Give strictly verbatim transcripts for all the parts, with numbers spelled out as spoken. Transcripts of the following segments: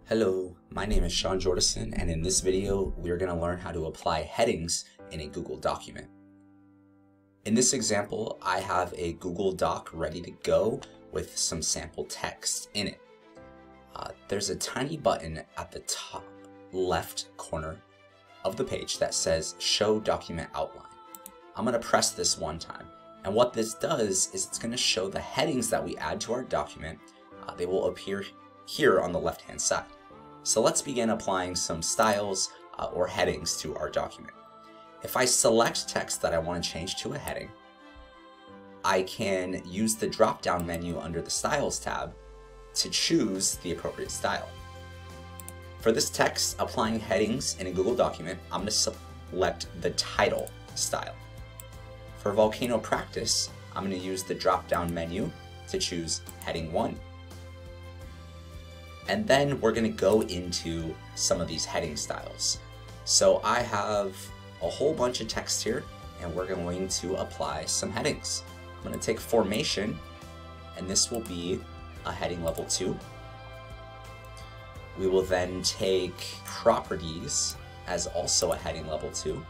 Hello, my name is Sean Jordison, and in this video, we're going to learn how to apply headings in a Google document. In this example, I have a Google Doc ready to go with some sample text in it. Uh, there's a tiny button at the top left corner of the page that says Show Document Outline. I'm going to press this one time, and what this does is it's going to show the headings that we add to our document. Uh, they will appear here on the left-hand side. So let's begin applying some styles uh, or headings to our document. If I select text that I want to change to a heading, I can use the drop-down menu under the Styles tab to choose the appropriate style. For this text, applying headings in a Google document, I'm going to select the title style. For Volcano Practice, I'm going to use the drop-down menu to choose heading one. And then we're going to go into some of these heading styles. So I have a whole bunch of text here, and we're going to apply some headings. I'm going to take formation, and this will be a heading level two. We will then take properties as also a heading level two.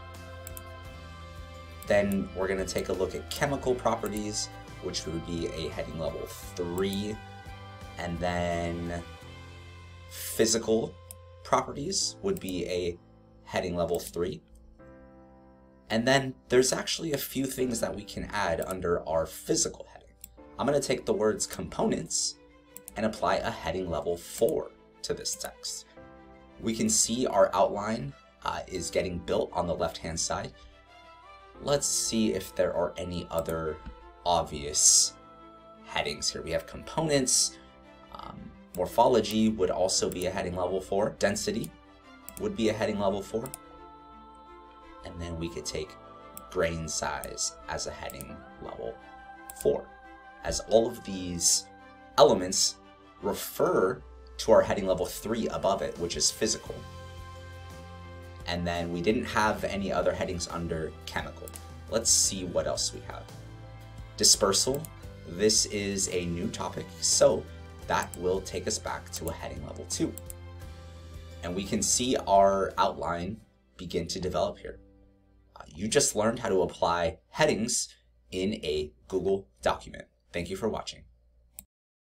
Then we're going to take a look at chemical properties, which would be a heading level three. And then physical properties would be a heading level three. And then there's actually a few things that we can add under our physical heading. I'm going to take the words components and apply a heading level four to this text. We can see our outline uh, is getting built on the left-hand side. Let's see if there are any other obvious headings here. We have components. Um, Morphology would also be a heading level four. Density would be a heading level four. And then we could take grain size as a heading level four. As all of these elements refer to our heading level three above it, which is physical. And then we didn't have any other headings under chemical. Let's see what else we have. Dispersal. This is a new topic, so that will take us back to a heading level two. And we can see our outline begin to develop here. Uh, you just learned how to apply headings in a Google document. Thank you for watching.